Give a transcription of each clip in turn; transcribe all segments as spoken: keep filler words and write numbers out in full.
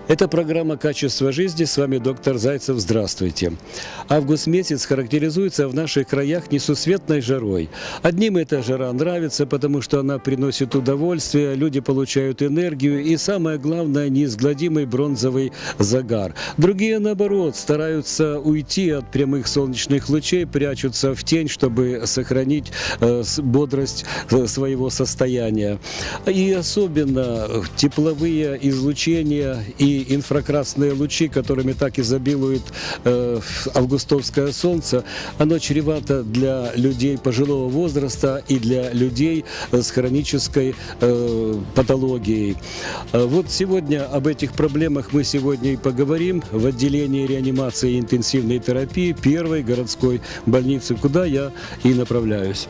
Это программа «Качество жизни». С вами доктор Зайцев. Здравствуйте. Август месяц характеризуется в наших краях несусветной жарой. Одним эта жара нравится, потому что она приносит удовольствие, люди получают энергию и, самое главное, неизгладимый бронзовый загар. Другие, наоборот, стараются уйти от прямых солнечных лучей, прячутся в тень, чтобы сохранить э, бодрость э, своего состояния. И особенно тепловые излучения и инфракрасные лучи, которыми так изобилует э, августовское солнце, оно чревато для людей пожилого возраста и для людей с хронической э, патологией. Вот сегодня об этих проблемах мы сегодня и поговорим в отделении реанимации и интенсивной терапии первой городской больницы, куда я и направляюсь.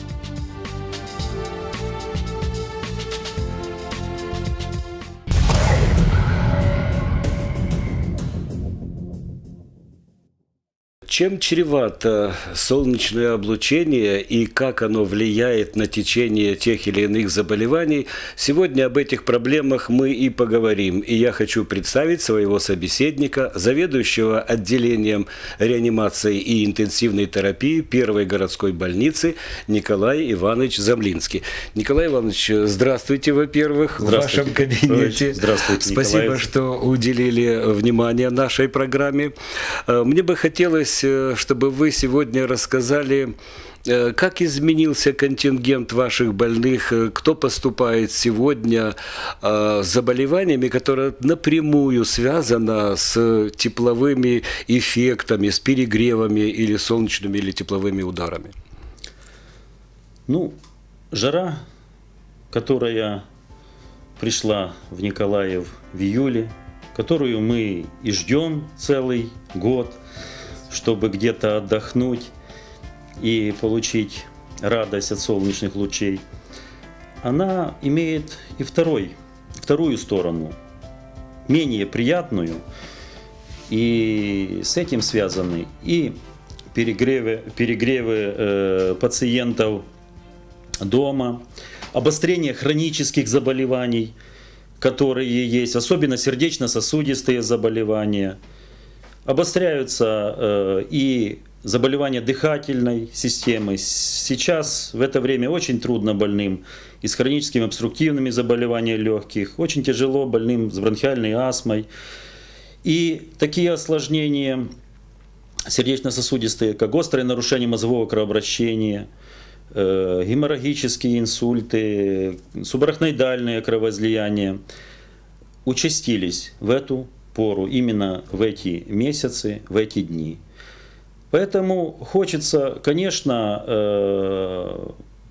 Чем чревато солнечное облучение и как оно влияет на течение тех или иных заболеваний, сегодня об этих проблемах мы и поговорим. И я хочу представить своего собеседника, заведующего отделением реанимации и интенсивной терапии первой городской больницы Николай Иванович Замлинский. Николай Иванович, здравствуйте, во-первых, в вашем кабинете. Здравствуйте, Спасибо, Николай. что уделили внимание нашей программе. Мне бы хотелось, чтобы вы сегодня рассказали, как изменился контингент ваших больных, кто поступает сегодня с заболеваниями, которые напрямую связаны с тепловыми эффектами, с перегревами или солнечными или тепловыми ударами. Ну, жара, которая пришла в Николаев в июле, которую мы и ждем целый год, чтобы где-то отдохнуть и получить радость от солнечных лучей, она имеет и второй, вторую сторону, менее приятную, и с этим связаны и перегревы, перегревы э, пациентов дома, обострение хронических заболеваний, которые есть, особенно сердечно-сосудистые заболевания. Обостряются э, и заболевания дыхательной системы. Сейчас в это время очень трудно больным и с хроническими обструктивными заболеваниями легких, очень тяжело больным с бронхиальной астмой. И такие осложнения сердечно-сосудистые, как острое нарушение мозгового кровообращения, э, геморрагические инсульты, субарахноидальные кровоизлияния, участились в эту пору, именно в эти месяцы, в эти дни. Поэтому хочется, конечно, э,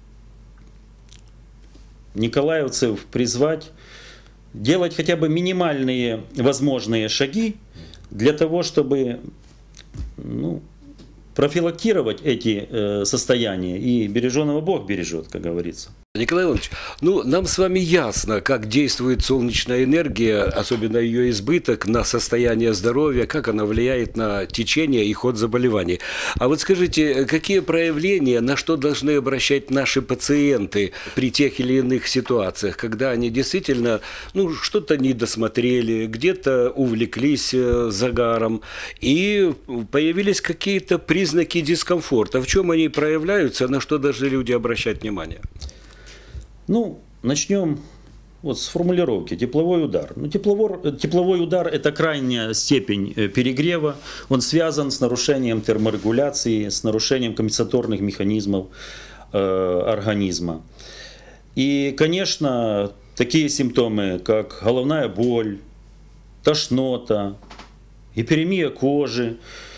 николаевцев призвать делать хотя бы минимальные возможные шаги для того, чтобы ну, профилактировать эти э, состояния. И береженого Бог бережет, как говорится. Николай Иванович, ну, нам с вами ясно, как действует солнечная энергия, особенно ее избыток, на состояние здоровья, как она влияет на течение и ход заболеваний. А вот скажите, какие проявления, на что должны обращать наши пациенты при тех или иных ситуациях, когда они действительно ну, что-то не досмотрели, где-то увлеклись загаром, и появились какие-то признаки дискомфорта? В чем они проявляются, на что должны люди обращать внимание? Ну, начнем вот с формулировки «тепловой удар». Ну, тепловой, тепловой удар – это крайняя степень перегрева. Он связан с нарушением терморегуляции, с нарушением компенсаторных механизмов э, организма. И, конечно, такие симптомы, как головная боль, тошнота, гиперемия кожи,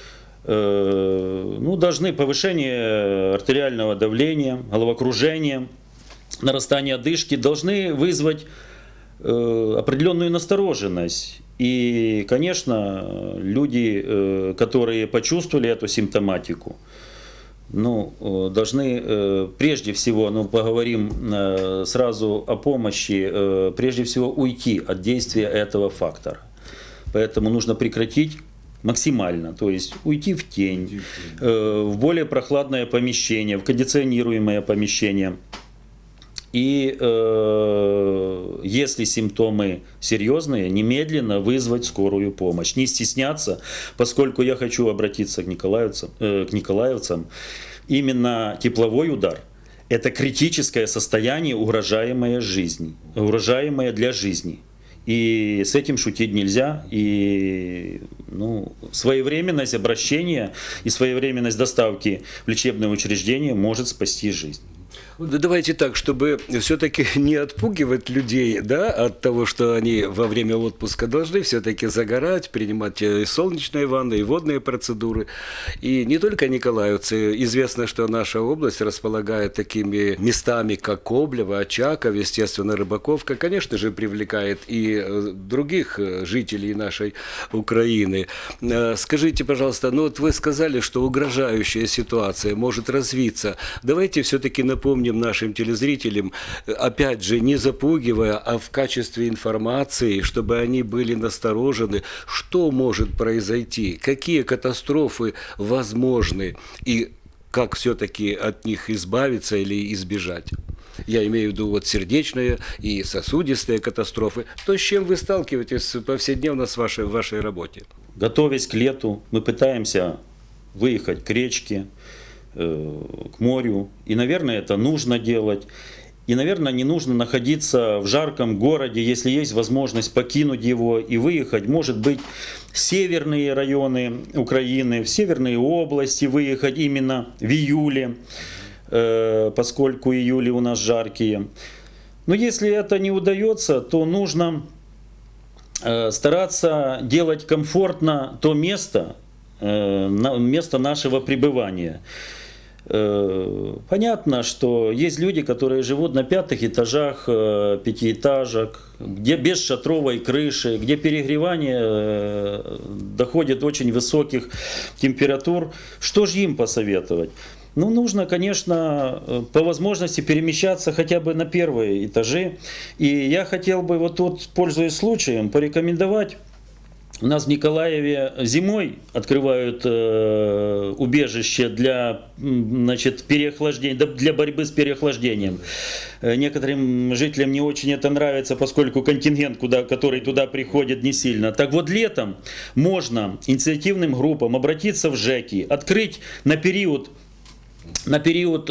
э, ну, должны повышение артериального давления, головокружение, нарастание одышки должны вызвать э, определенную настороженность. И, конечно, люди, э, которые почувствовали эту симптоматику, ну, э, должны э, прежде всего, ну, поговорим э, сразу о помощи, э, прежде всего уйти от действия этого фактора. Поэтому нужно прекратить максимально, то есть уйти в тень, э, в более прохладное помещение, в кондиционируемое помещение. И э, если симптомы серьезные, немедленно вызвать скорую помощь. Не стесняться, поскольку я хочу обратиться к николаевцам, э, к николаевцам. Именно тепловой удар – это критическое состояние, угрожаемое жизни, угрожаемое для жизни. И с этим шутить нельзя. И ну, своевременность обращения и своевременность доставки в лечебное учреждение может спасти жизнь. Да давайте так, чтобы все-таки не отпугивать людей, да, от того, что они во время отпуска должны все-таки загорать, принимать и солнечные ванны, и водные процедуры. И не только николаевцы. Известно, что наша область располагает такими местами, как Коблево, Очаков, естественно, Рыбаковка. Конечно же, привлекает и других жителей нашей Украины. Скажите, пожалуйста, ну вот вы сказали, что угрожающая ситуация может развиться. Давайте все-таки напомним нашим телезрителям, опять же, не запугивая, а в качестве информации, чтобы они были насторожены, что может произойти, какие катастрофы возможны и как все-таки от них избавиться или избежать. Я имею в виду вот сердечные и сосудистые катастрофы. То, с чем вы сталкиваетесь повседневно с вашей, в вашей работе? Готовясь к лету, мы пытаемся выехать к речке, к морю. И, наверное, это нужно делать. И, наверное, не нужно находиться в жарком городе, если есть возможность покинуть его и выехать. Может быть, в северные районы Украины, в северные области выехать именно в июле, поскольку июли у нас жаркие. Но если это не удается, то нужно стараться делать комфортно то место, место нашего пребывания. Понятно, что есть люди, которые живут на пятых этажах пятиэтажек, где без шатровой крыши, где перегревание доходит до очень высоких температур. Что же им посоветовать? Ну, нужно, конечно, по возможности перемещаться хотя бы на первые этажи. И я хотел бы вот тут, пользуясь случаем, порекомендовать. У нас в Николаеве зимой открывают э, убежище для, значит, переохлаждения, для борьбы с переохлаждением. Некоторым жителям не очень это нравится, поскольку контингент, куда, который туда приходит, не сильно. Так вот, летом можно инициативным группам обратиться в ЖЭКи, открыть на период на период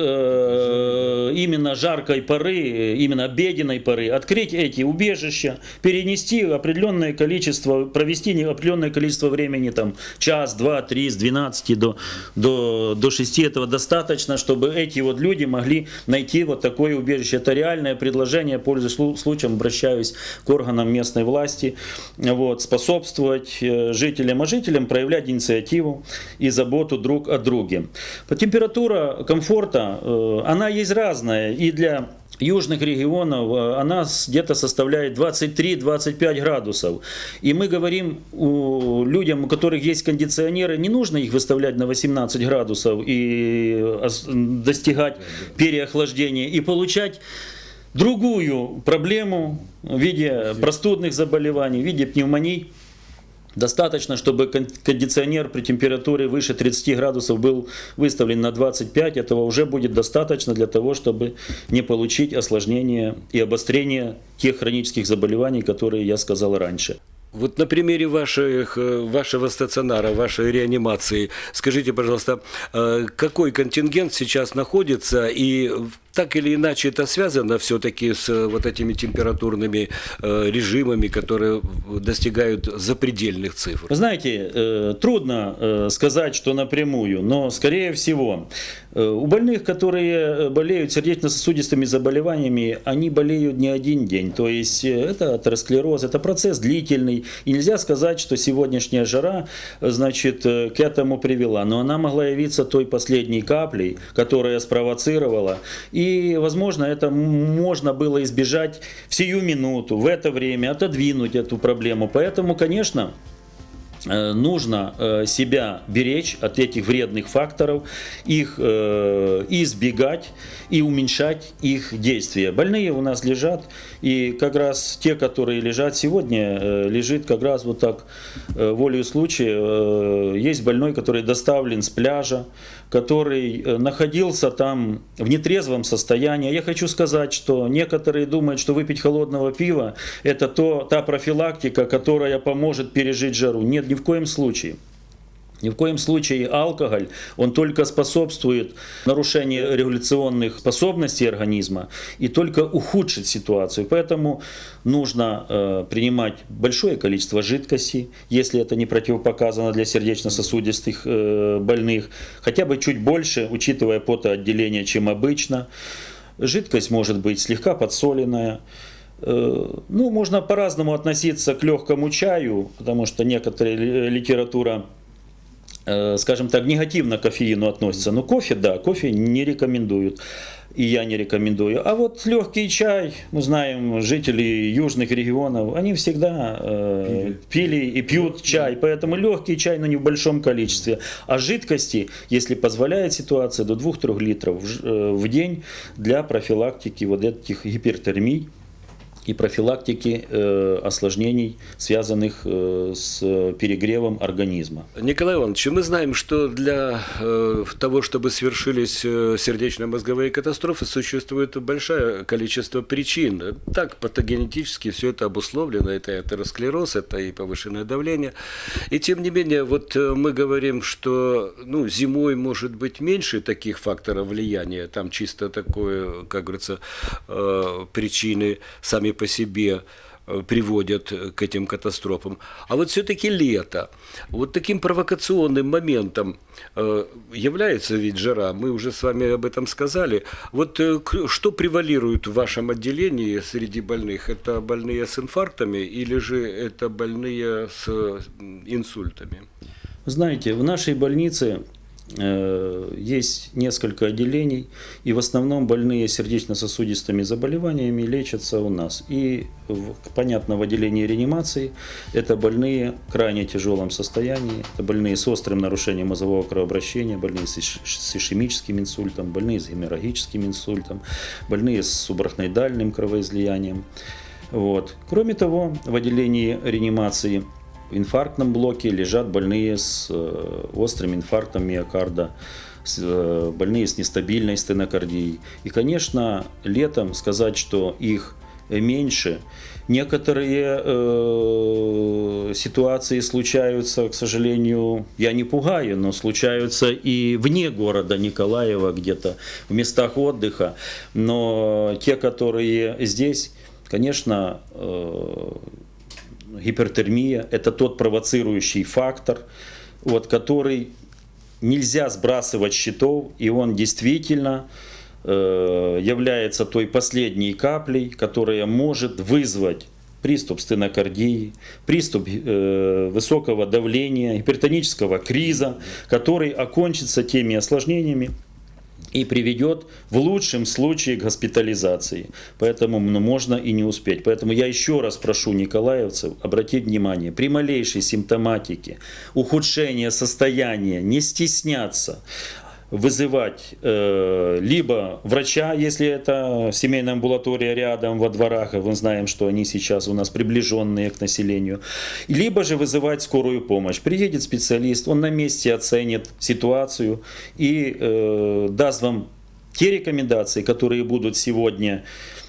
э, именно жаркой поры, именно обеденной поры, открыть эти убежища, перенести определенное количество, провести определенное количество времени, там, час, два, три, с двенадцати до, до, до шести, этого достаточно, чтобы эти вот люди могли найти вот такое убежище. Это реальное предложение, пользуясь случаем, обращаюсь к органам местной власти, вот, способствовать жителям, а жителям проявлять инициативу и заботу друг о друге. По температуре комфорта, она есть разная, и для южных регионов она где-то составляет двадцать три — двадцать пять градусов. И мы говорим у людям, у которых есть кондиционеры, не нужно их выставлять на восемнадцать градусов и достигать переохлаждения и получать другую проблему в виде простудных заболеваний, в виде пневмоний. Достаточно, чтобы кондиционер при температуре выше тридцати градусов был выставлен на двадцать пять. Этого уже будет достаточно для того, чтобы не получить осложнения и обострения тех хронических заболеваний, которые я сказал раньше. Вот на примере ваших, вашего стационара, вашей реанимации, скажите, пожалуйста, какой контингент сейчас находится и так или иначе это связано все-таки с вот этими температурными режимами, которые достигают запредельных цифр? Вы знаете, трудно сказать, что напрямую, но скорее всего у больных, которые болеют сердечно-сосудистыми заболеваниями, они болеют не один день. То есть это атеросклероз, это процесс длительный. И нельзя сказать, что сегодняшняя жара, значит, к этому привела. Но она могла явиться той последней каплей, которая спровоцировала. И, возможно, это можно было избежать в сию минуту, в это время, отодвинуть эту проблему. Поэтому, конечно, э, нужно э, себя беречь от этих вредных факторов, их э, избегать и уменьшать их действия. Больные у нас лежат, и как раз те, которые лежат сегодня, э, лежит как раз вот так э, волею случая. Э, есть больной, который доставлен с пляжа, который э, находился там в нетрезвом состоянии. Я хочу сказать, что некоторые думают, что выпить холодного пива – это то, та профилактика, которая поможет пережить жару. Нет, ни в коем случае. Ни в коем случае алкоголь, он только способствует нарушению регуляционных способностей организма и только ухудшит ситуацию. Поэтому нужно э, принимать большое количество жидкости, если это не противопоказано для сердечно-сосудистых э, больных, хотя бы чуть больше, учитывая потоотделение, чем обычно. Жидкость может быть слегка подсоленная. Э, ну, можно по-разному относиться к легкому чаю, потому что некоторая литература, скажем так, негативно к кофеину относится. Но кофе, да, кофе не рекомендуют. И я не рекомендую. А вот легкий чай, мы знаем, жители южных регионов, они всегда э, пили и пьют чай. Поэтому легкий чай, но не в большом количестве. А жидкости, если позволяет ситуация, до двух-трёх литров в, э, в день для профилактики вот этих гипертермий и профилактики э, осложнений, связанных э, с перегревом организма. Николай Иванович, мы знаем, что для э, того, чтобы свершились э, сердечно-мозговые катастрофы, существует большое количество причин. Так, патогенетически все это обусловлено, это атеросклероз, это и повышенное давление. И тем не менее, вот э, мы говорим, что ну, зимой может быть меньше таких факторов влияния, там чисто такое, как говорится, э, причины сами по себе приводят к этим катастрофам. А вот все-таки лето. Вот таким провокационным моментом является ведь жара. Мы уже с вами об этом сказали. Вот что превалирует в вашем отделении среди больных? Это больные с инфарктами или же это больные с инсультами? Знаете, в нашей больнице есть несколько отделений, и в основном больные сердечно-сосудистыми заболеваниями лечатся у нас. И, понятно, в отделении реанимации это больные в крайне тяжелом состоянии, это больные с острым нарушением мозгового кровообращения, больные с ишемическим инсультом, больные с геморрагическим инсультом, больные с субарахноидальным кровоизлиянием. Вот. Кроме того, в отделении реанимации в инфарктном блоке лежат больные с э, острым инфарктом миокарда, с, э, больные с нестабильной стенокардией. И, конечно, летом сказать, что их меньше. Некоторые э, ситуации случаются, к сожалению, я не пугаю, но случаются и вне города Николаева, где-то в местах отдыха. Но те, которые здесь, конечно, э, гипертермия – это тот провоцирующий фактор, вот, который нельзя сбрасывать с счетов, и он действительно э, является той последней каплей, которая может вызвать приступ стенокардии, приступ э, высокого давления, гипертонического криза, который окончится теми осложнениями и приведет в лучшем случае к госпитализации. Поэтому ну, можно и не успеть. Поэтому я еще раз прошу николаевцев обратить внимание, при малейшей симптоматике, ухудшения состояния, не стесняться вызывать э, либо врача, если это семейная амбулатория рядом во дворах, и мы знаем, что они сейчас у нас приближенные к населению, либо же вызывать скорую помощь. Приедет специалист, он на месте оценит ситуацию и э, даст вам те рекомендации, которые будут сегодня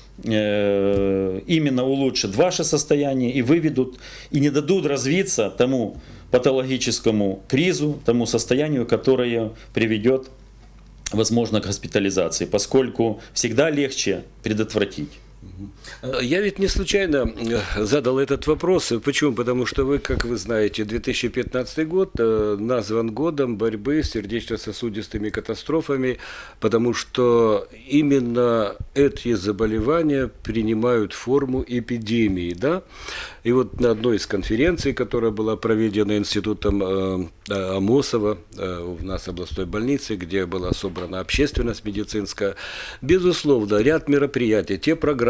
э, именно улучшат ваше состояние и выведут, и не дадут развиться тому патологическому кризу, тому состоянию, которое приведет, возможно, к госпитализации, поскольку всегда легче предотвратить. Я ведь не случайно задал этот вопрос. Почему? Потому что вы, как вы знаете, две тысячи пятнадцатый год назван годом борьбы с сердечно-сосудистыми катастрофами, потому что именно эти заболевания принимают форму эпидемии, да? И вот на одной из конференций, которая была проведена институтом Амосова в нас областной больнице, где была собрана общественность медицинская, безусловно, ряд мероприятий, те программы,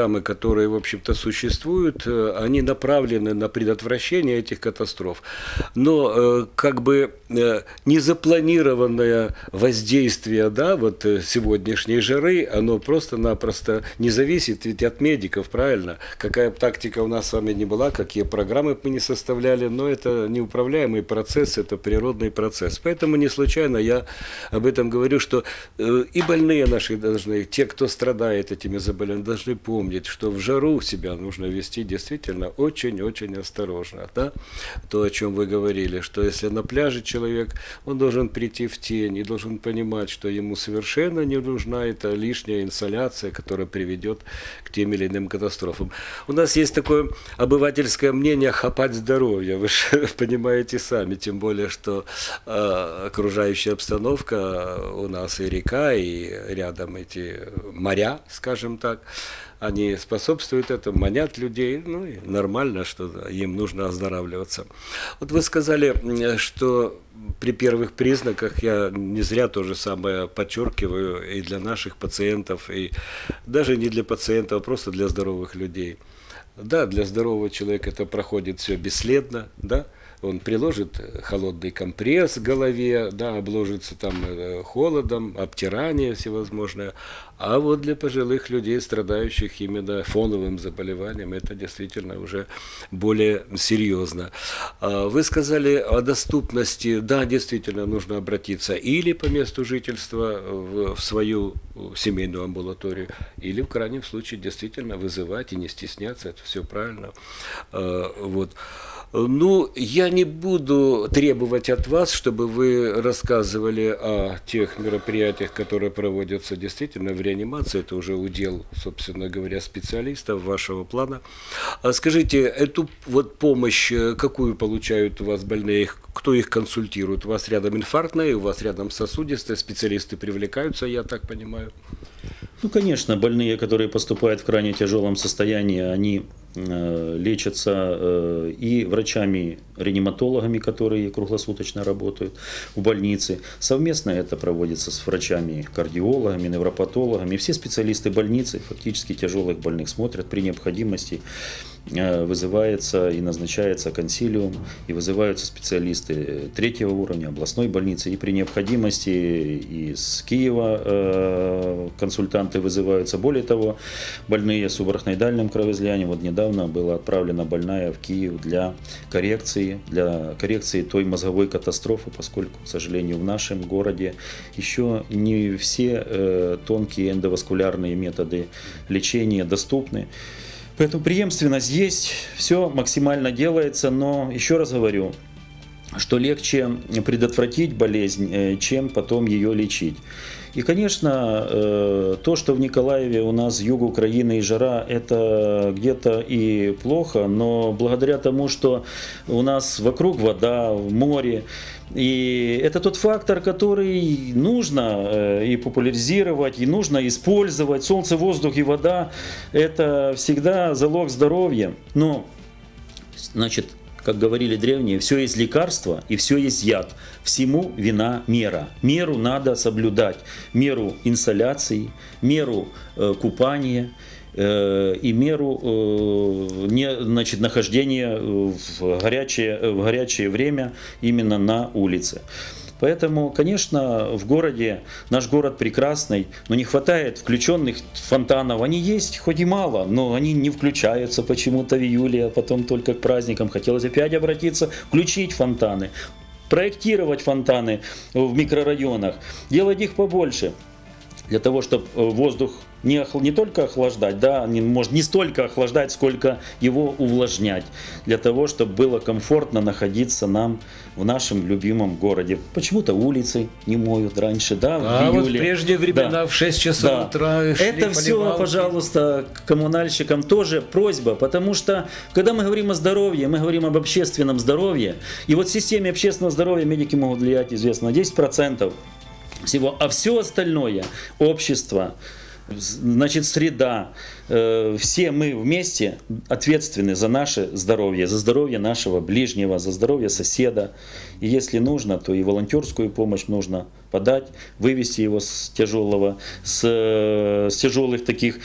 программы, которые, в общем-то, существуют, э, они направлены на предотвращение этих катастроф. Но э, как бы э, незапланированное воздействие, да, вот э, сегодняшней жары, оно просто-напросто не зависит ведь от медиков, правильно? Какая бы тактика у нас с вами не была, какие программы мы не составляли, но это неуправляемый процесс, это природный процесс. Поэтому не случайно я об этом говорю, что э, и больные наши должны, те, кто страдает этими заболеваниями, должны помнить, что в жару себя нужно вести действительно очень-очень осторожно. Да? То, о чем вы говорили, что если на пляже человек, он должен прийти в тень и должен понимать, что ему совершенно не нужна эта лишняя инсоляция, которая приведет к тем или иным катастрофам. У нас есть такое обывательское мнение хапать здоровье, вы же понимаете сами, тем более, что э, окружающая обстановка у нас и река, и рядом эти моря, скажем так, они способствуют этому, манят людей, ну и нормально, что им нужно оздоравливаться. Вот вы сказали, что при первых признаках, я не зря то же самое подчеркиваю и для наших пациентов, и даже не для пациентов, а просто для здоровых людей. Да, для здорового человека это проходит все бесследно, да, он приложит холодный компресс к голове, да, обложится там холодом, обтирание всевозможное. А вот для пожилых людей, страдающих именно фоновым заболеванием, это действительно уже более серьезно. Вы сказали о доступности. Да, действительно, нужно обратиться или по месту жительства в свою семейную амбулаторию, или в крайнем случае действительно вызывать и не стесняться. Это все правильно. Вот. Ну, я не буду требовать от вас, чтобы вы рассказывали о тех мероприятиях, которые проводятся действительно в реанимации. Это уже удел, собственно говоря, специалистов вашего плана. А скажите, эту вот помощь, какую получают у вас больные, кто их консультирует? У вас рядом инфарктная, у вас рядом сосудистые, специалисты привлекаются, я так понимаю? Ну, конечно, больные, которые поступают в крайне тяжелом состоянии, они э, лечатся э, и врачами-реаниматологами, которые круглосуточно работают в больнице. Совместно это проводится с врачами-кардиологами, невропатологами. Все специалисты больницы фактически тяжелых больных смотрят при необходимости. Вызывается и назначается консилиум, и вызываются специалисты третьего уровня областной больницы, и при необходимости из Киева консультанты вызываются. Более того, больные с субарахноидальным кровоизлиянием, вот недавно была отправлена больная в Киев для коррекции, для коррекции той мозговой катастрофы, поскольку, к сожалению, в нашем городе еще не все тонкие эндоваскулярные методы лечения доступны. Поэтому преемственность есть, все максимально делается, но еще раз говорю, что легче предотвратить болезнь, чем потом ее лечить. И, конечно, то, что в Николаеве у нас юг Украины и жара, это где-то и плохо, но благодаря тому, что у нас вокруг вода, в море, и это тот фактор, который нужно и популяризировать, и нужно использовать. Солнце, воздух и вода – это всегда залог здоровья. Но, значит, как говорили древние, все есть лекарство и все есть яд. Всему вина мера. Меру надо соблюдать. Меру инсоляции, меру э, купания э, и меру э, не, значит, нахождения в горячее, в горячее время именно на улице. Поэтому, конечно, в городе, наш город прекрасный, но не хватает включенных фонтанов. Они есть, хоть и мало, но они не включаются почему-то в июле, а потом только к праздникам. Хотелось опять обратиться, включить фонтаны, проектировать фонтаны в микрорайонах, делать их побольше, для того, чтобы воздух не, не только охлаждать, да, не, может не столько охлаждать, сколько его увлажнять, для того, чтобы было комфортно находиться нам в нашем любимом городе. Почему-то улицы не моют раньше, да, в а июле. Вот в прежние времена, да. в шесть часов да. утра шли Это все, поливалки. Пожалуйста, к коммунальщикам тоже просьба, потому что, когда мы говорим о здоровье, мы говорим об общественном здоровье, и вот в системе общественного здоровья медики могут влиять, известно, на десять процентов всего, а все остальное, общество, значит, среда, э, все мы вместе ответственны за наше здоровье, за здоровье нашего ближнего, за здоровье соседа. И если нужно, то и волонтерскую помощь нужно подать, вывести его с тяжелого, с, с тяжелых таких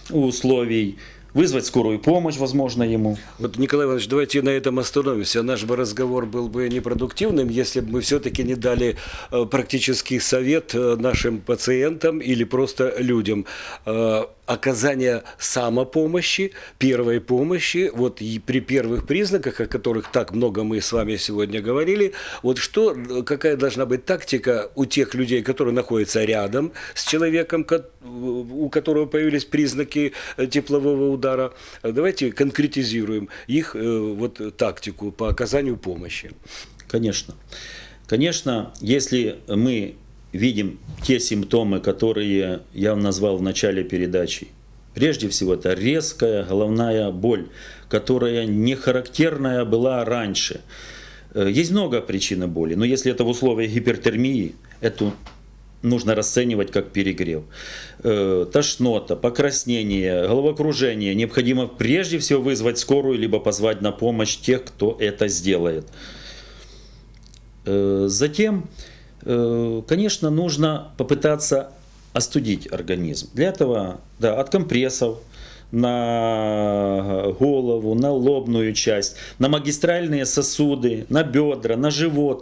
условий, вызвать скорую помощь, возможно, ему. Вот, Николай Иванович, давайте на этом остановимся. Наш бы разговор был бы непродуктивным, если бы мы все-таки не дали э, практический совет э, нашим пациентам или просто людям. Э, оказание самопомощи, первой помощи, вот и при первых признаках, о которых так много мы с вами сегодня говорили, вот что, какая должна быть тактика у тех людей, которые находятся рядом с человеком, у которого появились признаки теплового удара. Давайте конкретизируем их вот тактику по оказанию помощи. Конечно. Конечно, если мы видим те симптомы, которые я вам назвал в начале передачи. Прежде всего, это резкая головная боль, которая не характерная была раньше. Есть много причин боли, но если это в условиях гипертермии, эту нужно расценивать как перегрев. Тошнота, покраснение, головокружение. Необходимо прежде всего вызвать скорую, либо позвать на помощь тех, кто это сделает. Затем, конечно, нужно попытаться остудить организм. Для этого, да, от компрессов на голову, на лобную часть, на магистральные сосуды, на бедра, на живот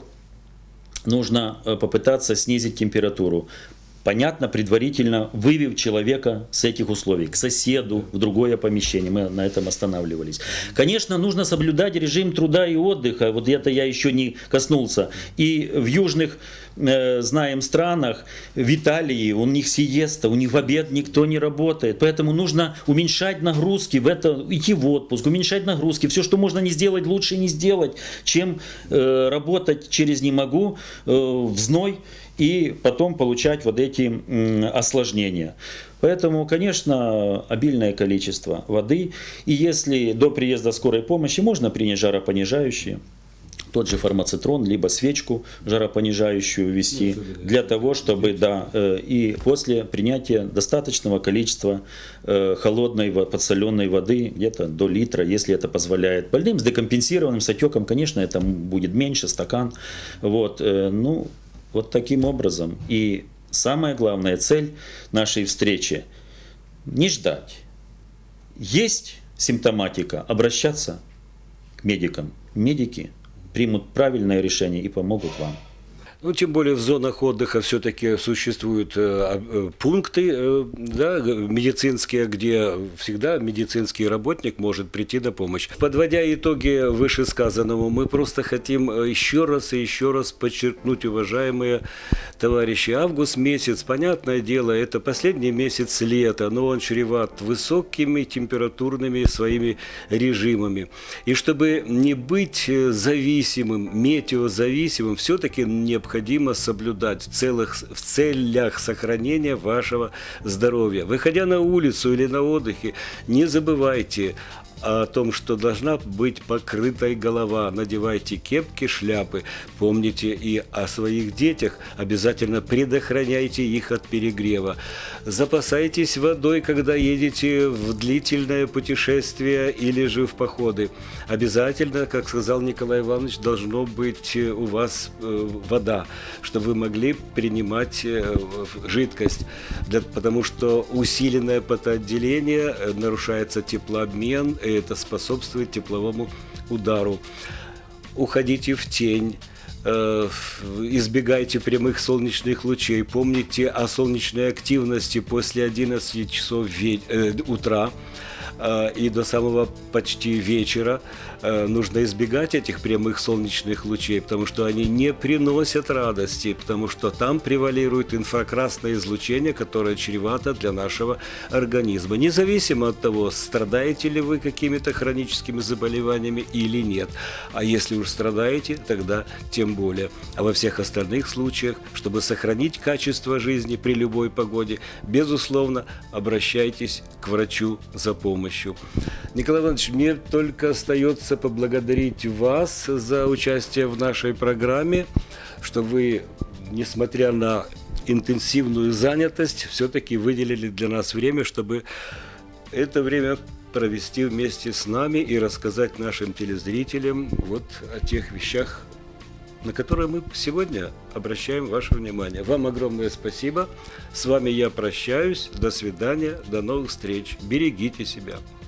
нужно попытаться снизить температуру. Понятно, предварительно вывев человека с этих условий, к соседу, в другое помещение. Мы на этом останавливались. Конечно, нужно соблюдать режим труда и отдыха. Вот это я еще не коснулся. И в южных, э, знаем, странах, в Италии, у них сиеста, у них в обед никто не работает. Поэтому нужно уменьшать нагрузки, в это, идти в отпуск, уменьшать нагрузки. Все, что можно не сделать, лучше не сделать, чем э, работать через «не могу», э, в зной, и потом получать вот эти осложнения. Поэтому, конечно, обильное количество воды. И если до приезда скорой помощи можно принять жаропонижающие, тот же фармацитрон, либо свечку жаропонижающую ввести, для того, чтобы, да, и после принятия достаточного количества холодной подсоленной воды, где-то до литра, если это позволяет. Больным с декомпенсированным, с отеком, конечно, это будет меньше, стакан. Вот, ну, Вот таким образом. И самая главная цель нашей встречи – не ждать. Есть симптоматика – обращаться к медикам. Медики примут правильное решение и помогут вам. Ну, тем более в зонах отдыха все-таки существуют э, пункты э, да, медицинские, где всегда медицинский работник может прийти на помощь. Подводя итоги вышесказанному, мы просто хотим еще раз и еще раз подчеркнуть, уважаемые товарищи, август месяц, понятное дело, это последний месяц лета, но он чреват высокими температурными своими режимами. И чтобы не быть зависимым, метеозависимым, все-таки необходимо необходимо соблюдать в, целых, в целях сохранения вашего здоровья. Выходя на улицу или на отдыхе, не забывайте о том, что должна быть покрытой голова. Надевайте кепки, шляпы. Помните и о своих детях. Обязательно предохраняйте их от перегрева. Запасайтесь водой, когда едете в длительное путешествие или же в походы. Обязательно, как сказал Николай Иванович, должно быть у вас вода, чтобы вы могли принимать жидкость. Потому что усиленное потоотделение, нарушается теплообмен, и это способствует тепловому удару. Уходите в тень, э, избегайте прямых солнечных лучей. Помните о солнечной активности после одиннадцати часов ве- э, утра э, и до самого почти вечера. Э, нужно избегать этих прямых солнечных лучей, потому что они не приносят радости, потому что там превалирует инфракрасное излучение, которое чревато для нашего организма. Независимо от того, страдаете ли вы какими-то хроническими заболеваниями или нет. А если уж страдаете, тогда тем более. А во всех остальных случаях, чтобы сохранить качество жизни при любой погоде, безусловно, обращайтесь к врачу за помощью. Николай Иванович, мне только остается поблагодарить вас за участие в нашей программе, что вы, несмотря на интенсивную занятость, все-таки выделили для нас время, чтобы это время провести вместе с нами и рассказать нашим телезрителям вот о тех вещах, на которые мы сегодня обращаем ваше внимание. Вам огромное спасибо. С вами я прощаюсь. До свидания. До новых встреч. Берегите себя.